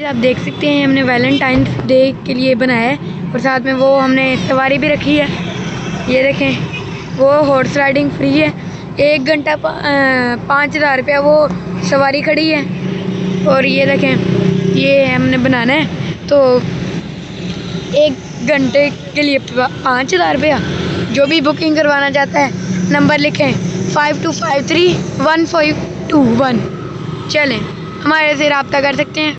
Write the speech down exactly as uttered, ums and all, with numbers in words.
आप देख सकते हैं हमने वैलेंटाइन डे के लिए बनाया है और साथ में वो हमने सवारी भी रखी है। ये देखें वो हॉर्स राइडिंग फ्री है, एक घंटा पाँच हज़ार रुपया वो सवारी खड़ी है। और ये देखें ये हमने बनाना है तो एक घंटे के लिए पाँच हज़ार रुपया। जो भी बुकिंग करवाना चाहता है नंबर लिखें five two five three one five two one, चलें हमारे से रब्ता कर सकते हैं।